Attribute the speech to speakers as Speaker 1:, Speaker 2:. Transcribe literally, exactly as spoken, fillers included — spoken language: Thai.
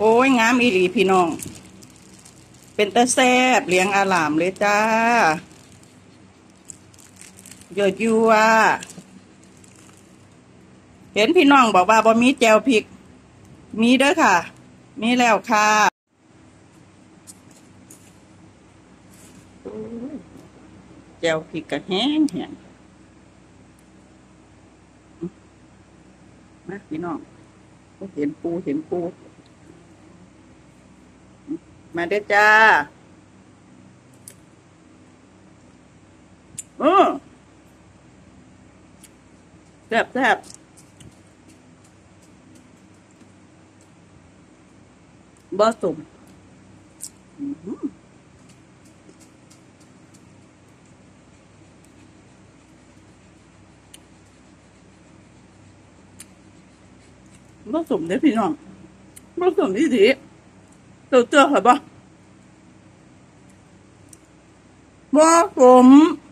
Speaker 1: โอ้ยงามอีหลีพี่น้องเป็นตาแซ่บเลี้ยงอาหลามเลยจ้าเยอะยัวเห็นพี่น้องบอกว่าบ่มีแจวพริกมีเด้อค่ะมีแล้วค่ะแจวพริกกระแห้งแห้งมาพี่น้องเห็นปูเห็นปูมาเด้อจ้าโอ้แซ่บแซ่บบ่สมบ่สมเด้อพี่น้องบ่สมที่ดีตัวเจอเหรอบ่บ่สม